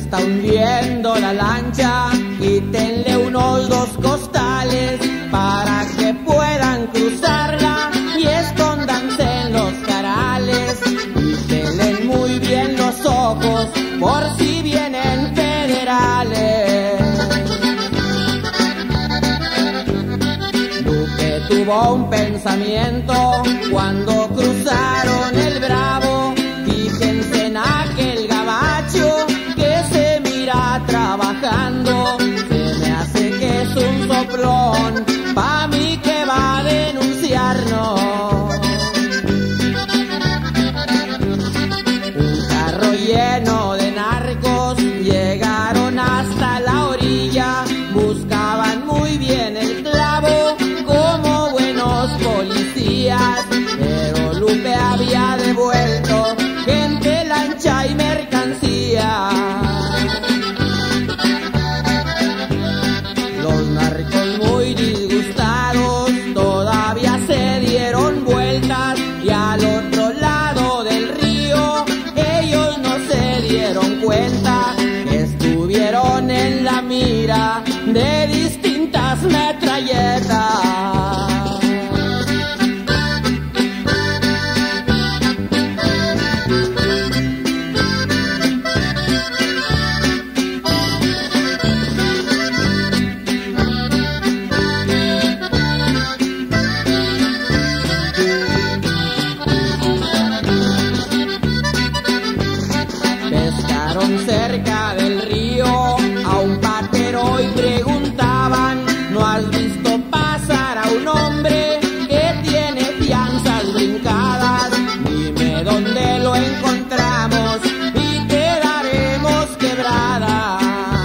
está hundiendo la lancha, quítenle unos 2 costales para que puedan cruzarla y escóndanse en los jarales. Y pelen muy bien los ojos por si vienen federales. Lupe tuvo un pensamiento cuando cruzaron el Bravo. Fíjense en aquel gabacho que se mira trabajando. Se me hace que es un soplón, pa' mí que va a denunciarnos. Un carro lleno de narcos llegaron hasta la orilla. Buscaban muy bien el clavo como buenos policías, pero Lupe había devuelto gente, lancha y mercancía. Los narcos muy disgustados todavía se dieron vueltas y al otro lado del río ellos no se dieron cuenta que estuvieron en la mira de distintas metralletas. Cerca del río a un patero y preguntaban: ¿no has visto pasar a un hombre que tiene fianzas brincadas? Dime dónde lo encontramos y quedaremos quebradas.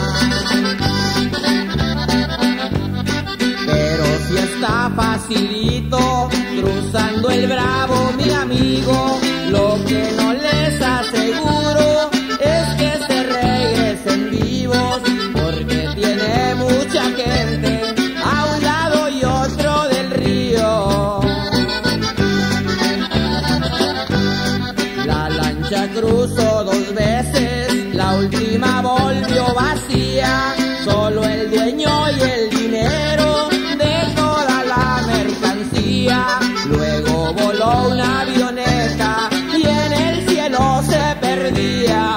Pero si está facilito cruzando el Bravo, mi amigo, lo que no les aseguro es que se regresen vivos, porque tiene mucha gente a un lado y otro del río. La lancha cruzó 2 veces, la última volvió vacía. Solo el dueño y el dinero de toda la mercancía. Luego voló una avioneta y en el cielo se perdía.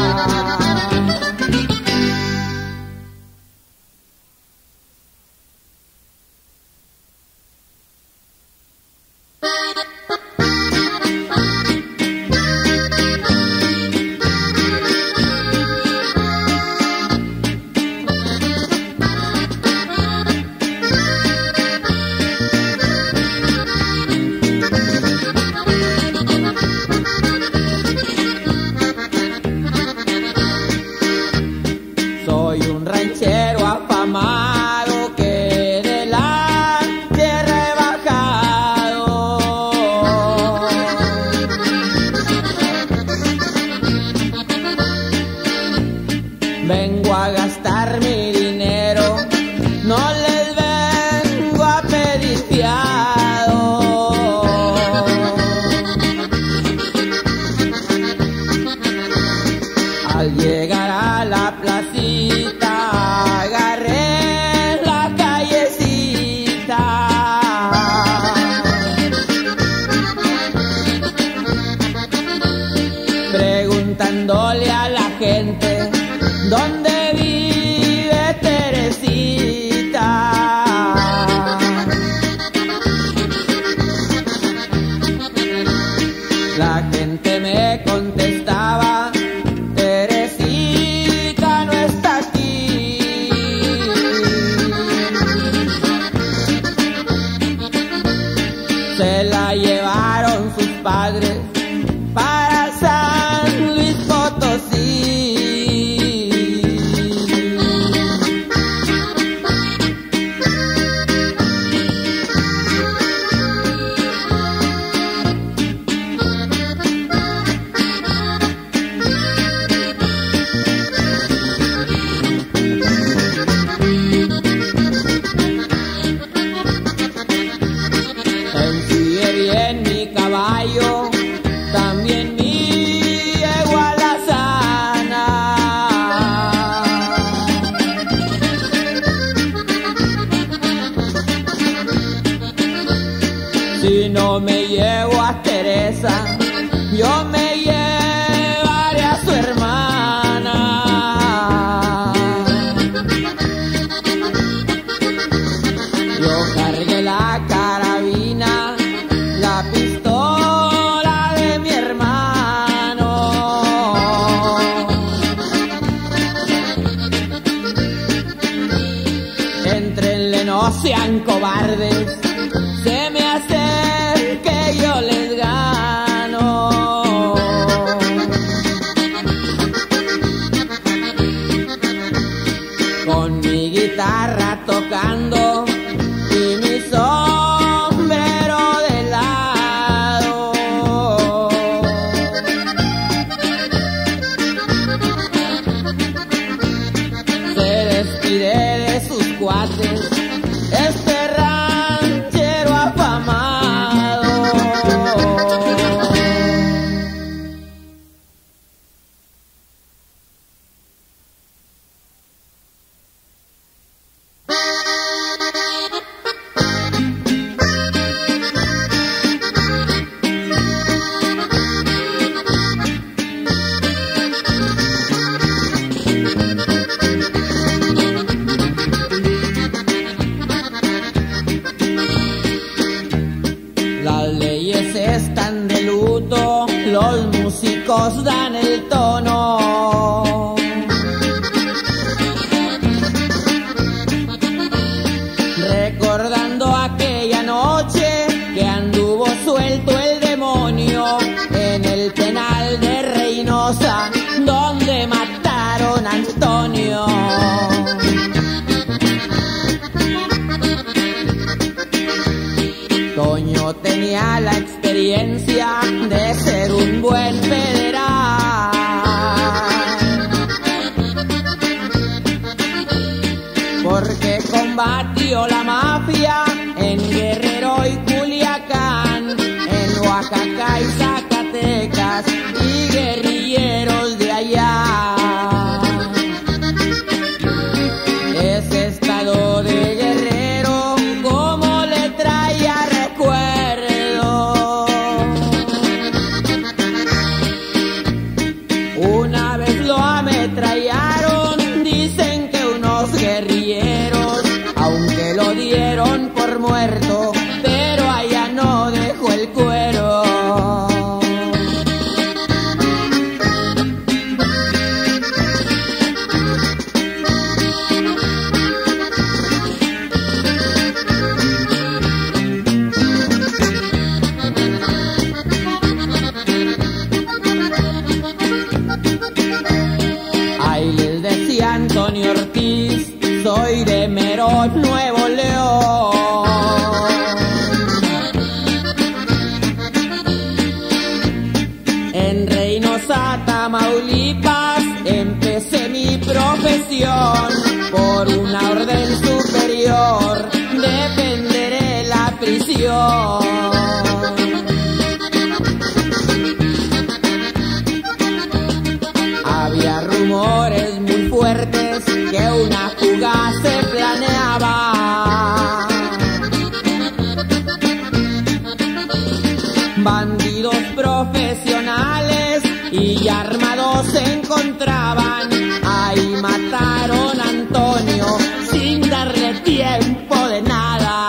Soy un ranchero afamado que de la tierra he bajado. Vengo a gastar mi dinero, no les vengo a pedir fiado. Al llegar a la placita agarré la callecita. Preguntándole a la gente dónde vive Teresita. La gente me contestaba: Teresita no está aquí. Se la llevaron sus padres para San Luis Potosí. Ensillé bien mi caballo Si no me llevo a Teresa, yo me llevaré a su hermana. Yo cargué la carabina, la pistola de mi hermano. Entrenle, no sean cobardes, se me hace que yo les gano. Con mi guitarra tocando y mi sombrero de lado, se despide de sus cuates este ranchero afamado. Las leyes están de luto, los músicos dan el tono. Recordando aquella noche que anduvo suelto el demonio en el penal de Reynosa, donde mataron a Antonio. Toño tenía la experiencia de ser un buen federal, porque combatió la mafia en Guerrero y Culiacán, en Oaxaca y Zacatecas y guerrilleros de allá. Ese estado de Guerrero, como le traía recuerdo. Una vez lo ametrallaron, dicen que unos guerrilleros, aunque lo dieron por muerto, pero allá no dejó el cuero. Ahí les decía Antonio Ortiz, soy de Merón, Nuevo León. En Reynosa, Tamaulipas, empecé mi profesión. Por una orden superior, defenderé la prisión. Había rumores muy fuertes que una fuga se planeaba. Bandidos profesionales y armados se encontraban. Ahí mataron a Antonio sin darle tiempo de nada.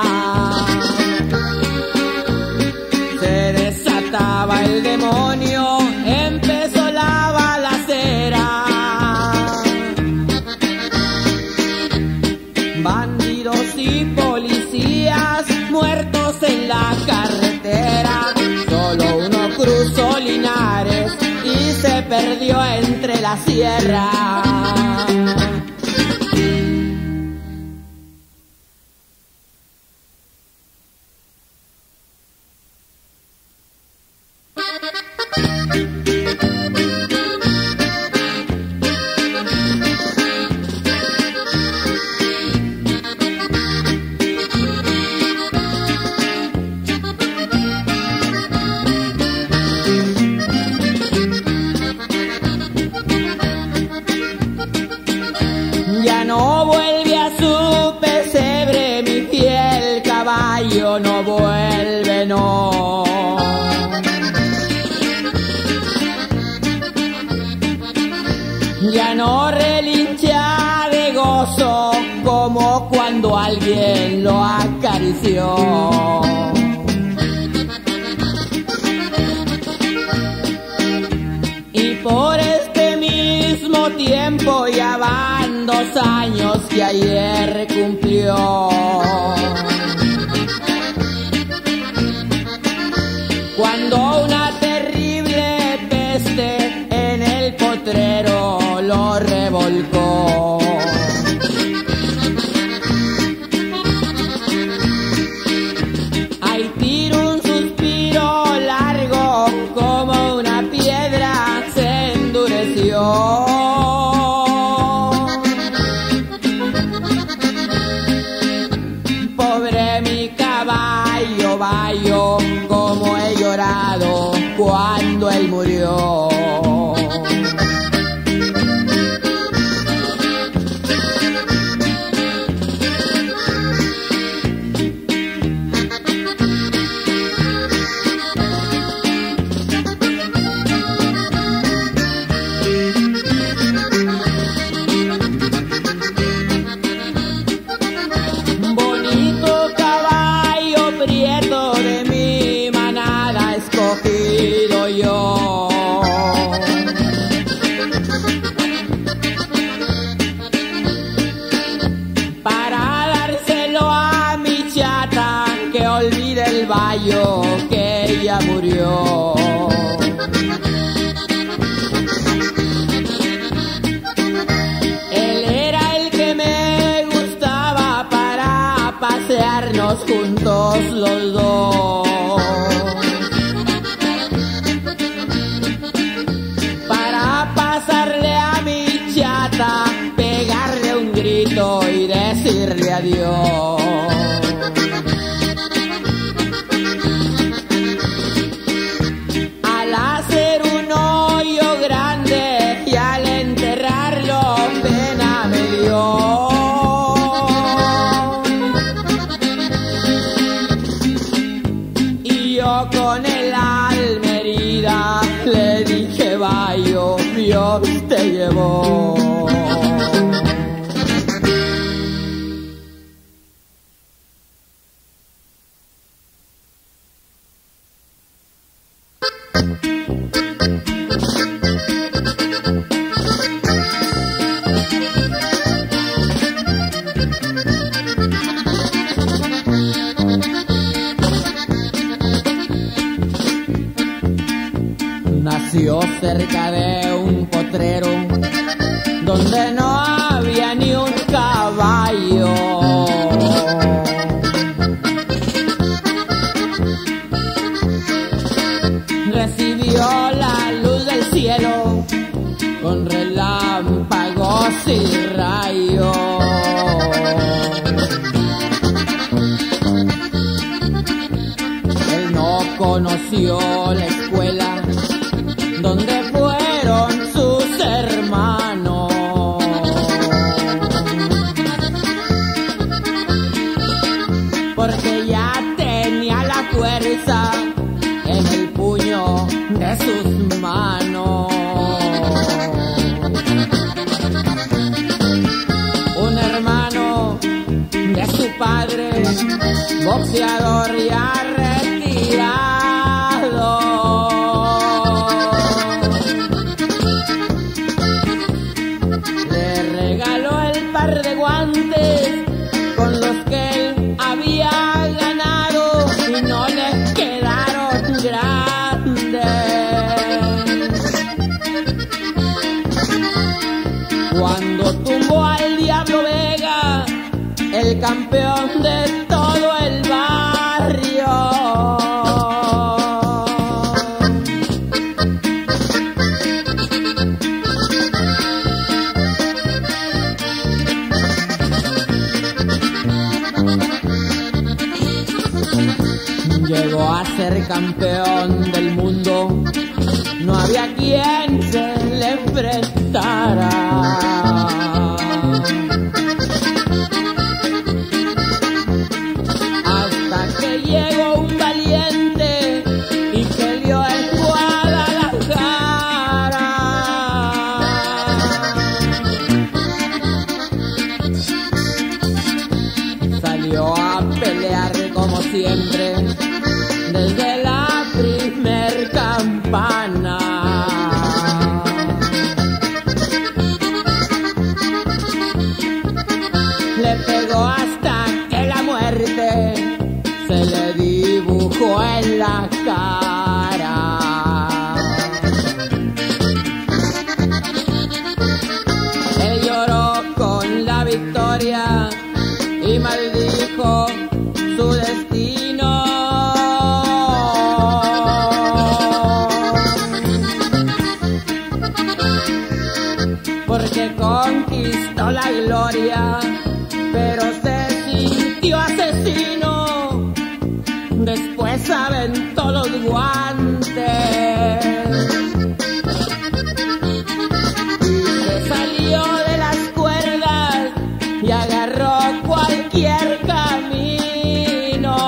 Se desataba el demonio, empezó la balacera. Bandidos y policías muertos en la carretera. Solo uno cruzó Linares y se perdió entre la sierra. caballo no vuelve, no. Ya no relincha de gozo como cuando alguien lo acarició. Y por este mismo tiempo ya van 2 años que ayer cumplió. Cuando una terrible peste en el potrero lo revolcó. Ahí tiro un suspiro largo, como una piedra se endureció. Pobre mi caballo, vaya, como he llorado cuando él murió. Que ella murió. Él era el que me gustaba para pasearnos juntos los dos. Para pasarle a mi chata, pegarle un grito y decirle adiós. Con el alma herida le dije, vaya, Dios te llevó. Nació cerca de un potrero donde no había ni un caballo. Recibió la luz del cielo con relámpagos y rayos. Él no conoció la escuela donde fueron sus hermanos, porque ya tenía la fuerza en el puño de sus manos. Un hermano de su padre, boxeador ya retirado, de guantes con los que él había ganado y no le quedaron grandes. Cuando tumbó al Diablo Vega, el campeón de todo el barrio, llegó a ser campeón del mundo, no había quien se le enfrentara. Hasta que llegó un valiente y peleó en Guadalajara. Salió a pelear como siempre desde la primer campana. Le pegó hasta que la muerte se le dibujó en la cara. Él lloró con la victoria y maldijo su destino. Porque conquistó la gloria, pero se sintió asesino. Después aventó los guantes y se salió de las cuerdas y agarró cualquier camino.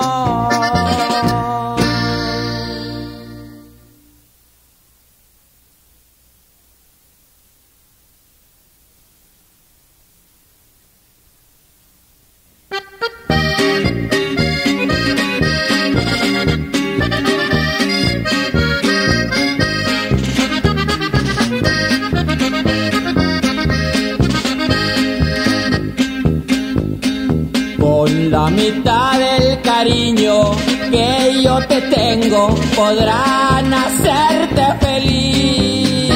Con la mitad del cariño que yo te tengo, podrán hacerte feliz.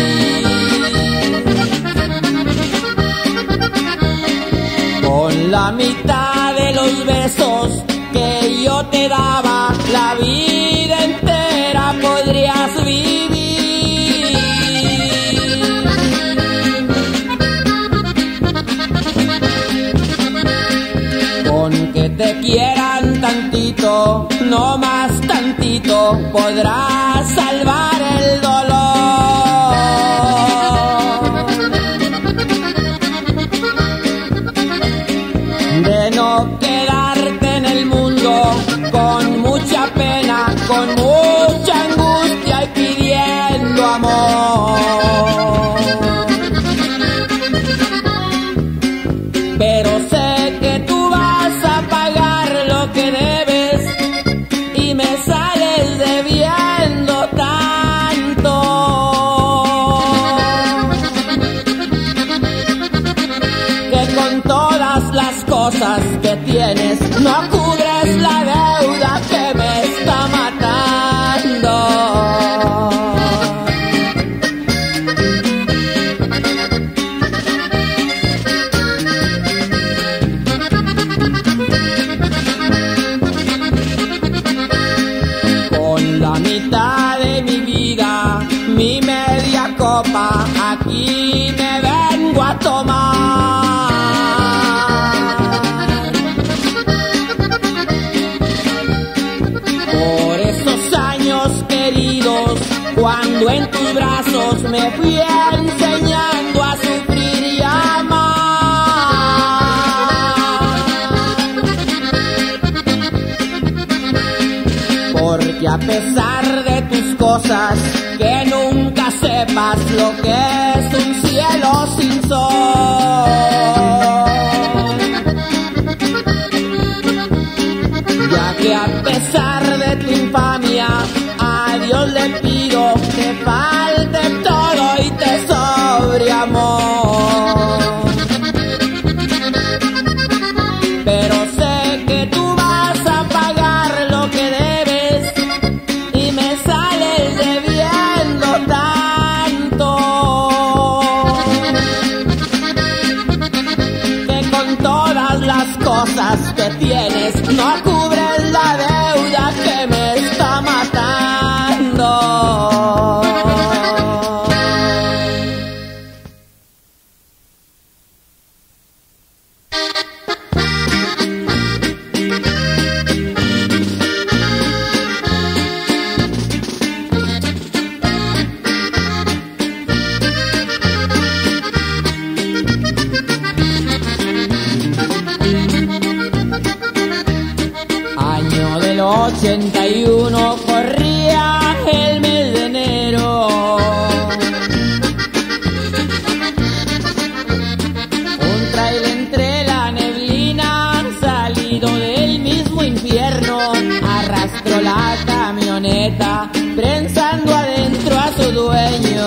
Con la mitad de los besos que yo te daba, la vida entera podrías vivir. Con que te quieran tantito, no más tantito, podrás salvar el dolor. De no quedarte en el mundo con mucha pena, con mucha angustia y pidiendo amor. Pero sé que tú vas a pagar lo que debes y me sales debiendo tanto. Que con todas las cosas que tienes no cubres la deuda que me está matando. Con la mitad de mi vida, mi media copa, aquí me vengo a tomar. Por esos años queridos, cuando en tus brazos me fui enseñando a sufrir y amar. Porque a pesar de tus cosas, que nunca sepas lo que es un cielo sin sol. Ya que a pesar de tu infamia, a Dios le pido que falte todo y te sobre amor. Pero sé que tú vas a pagar lo que debes y me sales debiendo tanto. Que con todas las cosas que tienes no cubres la deuda 81 corría el mes de enero. Un trailer entre la neblina, salido del mismo infierno, arrastró la camioneta, prensando adentro a su dueño.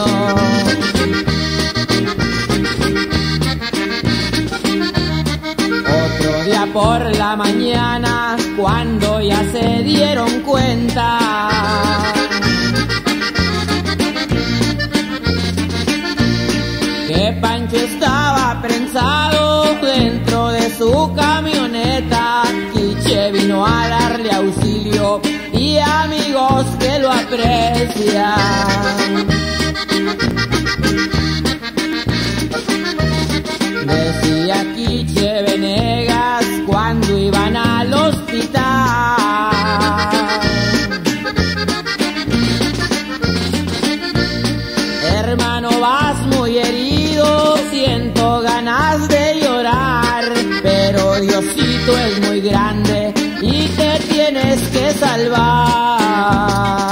Otro día por la mañana, cuando ya se dieron cuenta que Pancho estaba prensado dentro de su camioneta, Quiche vino a darle auxilio y amigos que lo aprecian. Decía Quiche Venegas cuando iban al hospital: hermano, vas muy herido, siento ganas de llorar, pero Diosito es muy grande y te tienes que salvar.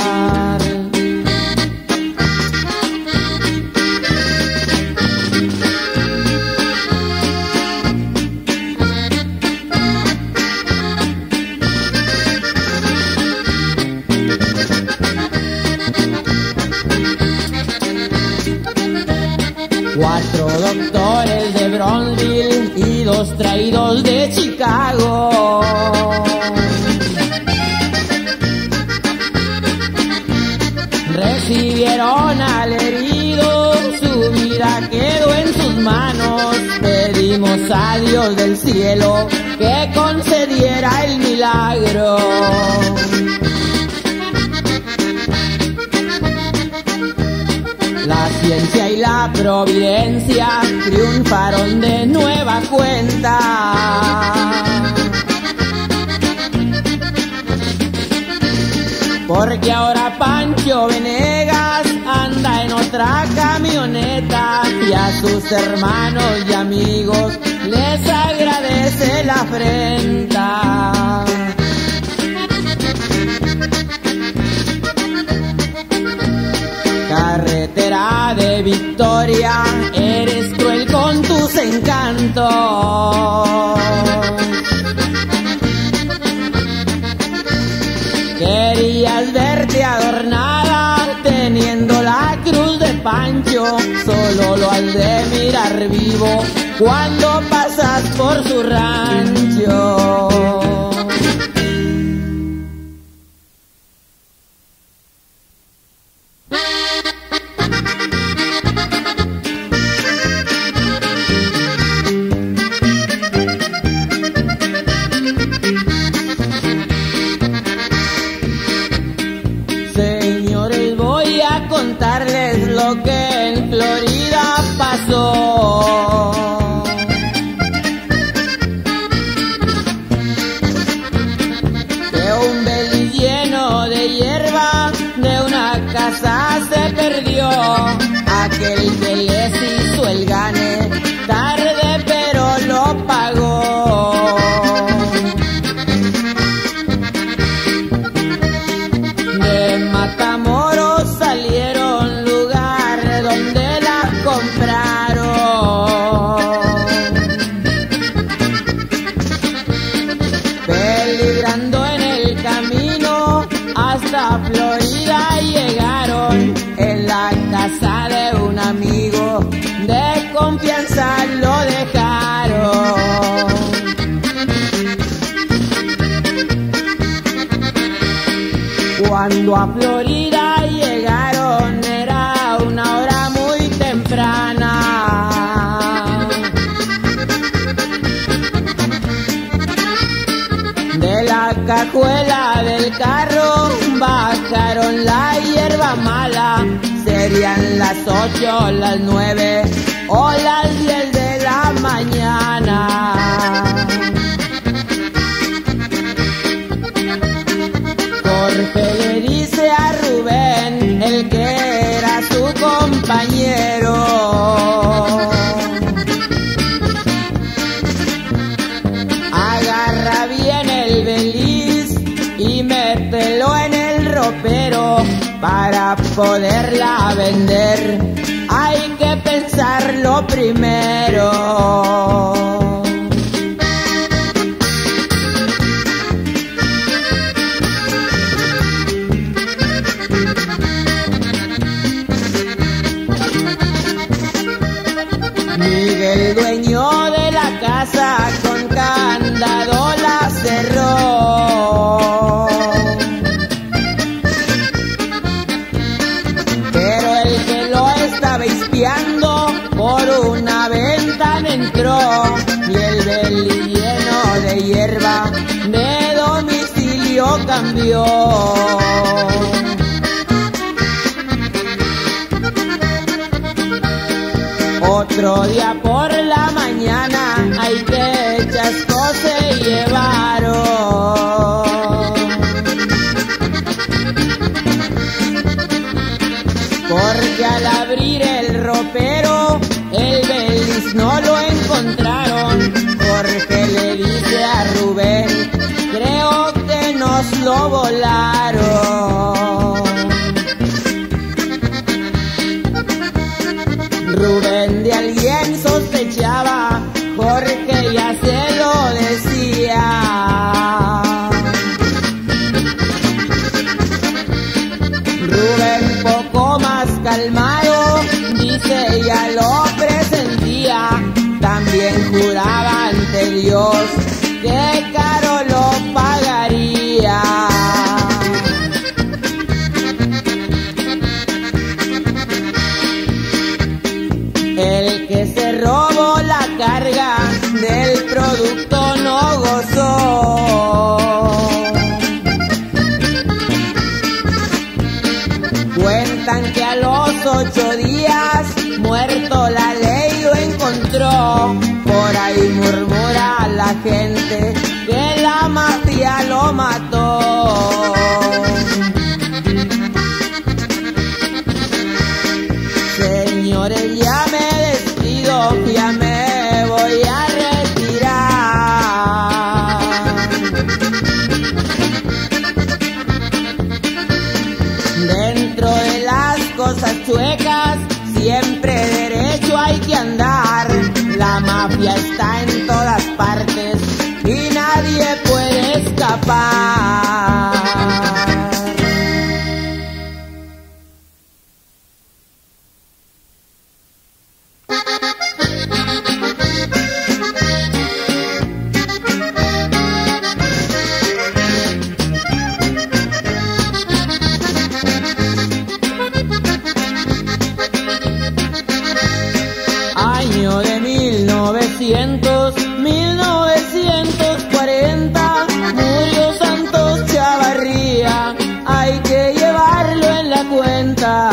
4 doctores de Bronzeville y 2 traídos de Chicago. Recibieron al herido, su vida quedó en sus manos. Pedimos a Dios del cielo que concediera el milagro. La ciencia y la providencia triunfaron de nueva cuenta. Porque ahora Pancho Venegas anda en otra camioneta y a sus hermanos y amigos les agradece la afrenta. Carretera de Victoria, eres cruel con tus encantos. Querías verte adornada teniendo la cruz de Pancho, solo lo has de mirar vivo cuando pasas por su rancho. Señores, voy a contarles lo que en Florida pasó. Que un beliz lleno de hierba de una casa se perdió. Aquel que les hizo el gane, tarde pero lo pagó. De Matamoros salieron lugar donde la compraron. Peligrando en el camino hasta Florida llegaron. En la casa de un amigo de confianza lo dejaron. Cuando a Florida llegaron era una hora muy temprana. De la cajuela del carro bajaron la hierba mala. Serían las 8, las 9 o las 10 de la mañana. Jorge le dice a Rubén, el que era su compañero: agarra bien el beliz y me pero para poderla vender hay que pensarlo primero. Miguel, dueño de la casa, con candado la cerró. Pero el que lo estaba espiando por una ventana entró, y el belly lleno de hierba de domicilio cambió. Otro día por la mañana hay que chasco se llevaron, porque al abrir el ropero el Belis no lo encontraron. Jorge le dice a Rubén, creo que nos lo volaron. Rubén de alguien sospechaba, Jorge ya se lo decía. Rubén, poco más calmado, dice ya lo presentía. También juraba ante Dios que caro lo pagaría. El que se robó la carga del producto no gozó. Cuentan que a los 8 días muerto la ley lo encontró. Por ahí murmura la gente que la mafia lo mató. Señores, ya me despido, ya me voy a retirar. Dentro de las cosas chuecas siempre derecho hay que andar. La mafia está en todas partes y nadie puede escapar. Año de 1940, murió Santos Chavarría, hay que llevarlo en la cuenta.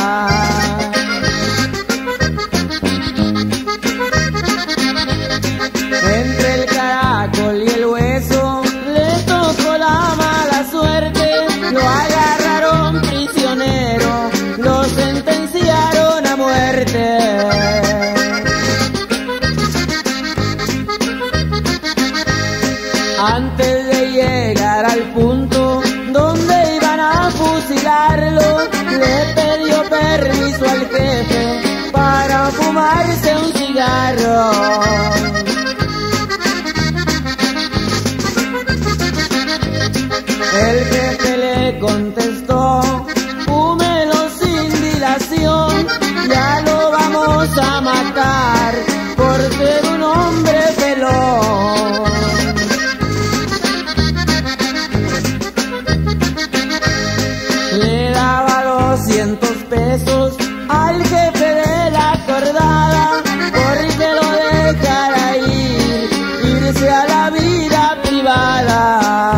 Entre el caracol y el hueso le tocó la mala suerte, lo agarraron prisionero, lo sentenciaron a muerte. Antes de llegar al punto donde iban a fusilarlo, le pidió permiso al jefe para fumarse un cigarro. El jefe le contestó, fúmelo sin dilación, ya lo vamos a matar por ser un hombre pelón. Le daba 200 pesos al jefe de la cordada porque lo dejara irse a la vida privada.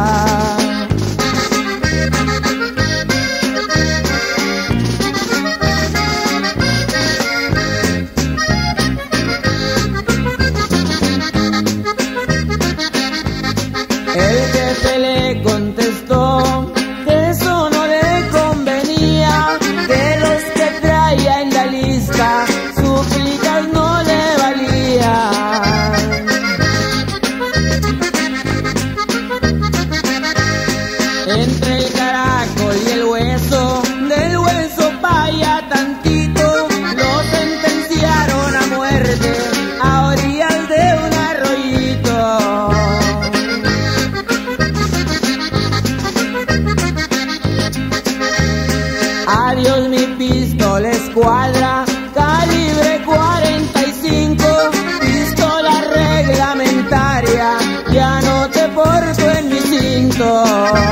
El jefe le contestó que eso no le convenía, que los que traía en la lista súplicas no le valían. entre el caracol y el hueso, del hueso pa' allá tantito, lo sentenciaron a muerte a orillas de un arroyito. Adiós mi pistola escuadra, calibre 45, pistola reglamentaria, ya no te porto en mi cinto.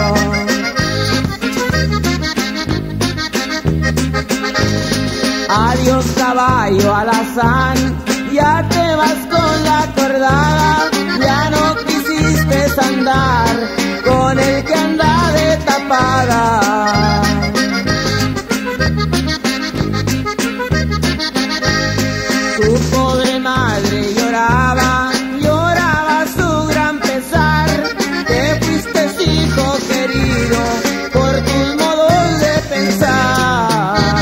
Adiós caballo alazán, ya te vas con la cordada, ya no quisiste andar con el que anda de tapada. Su pobre madre lloraba, lloraba su gran pesar, te fuiste hijo querido por tus modos de pensar.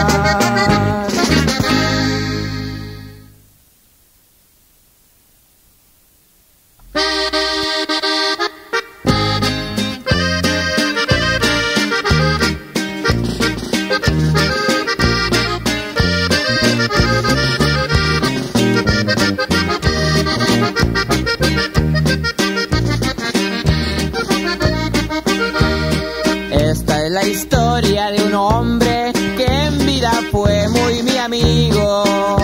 Esta es la historia de un hombre que en vida fue muy mi amigo.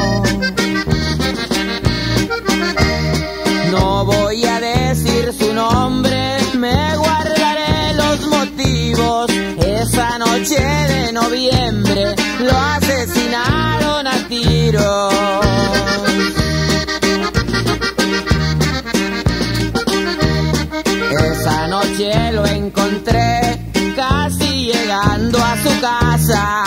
No voy a decir su nombre, me guardaré los motivos. Esa noche de noviembre lo asesinaron a tiros. Esa noche lo encontré casi llegando a su casa.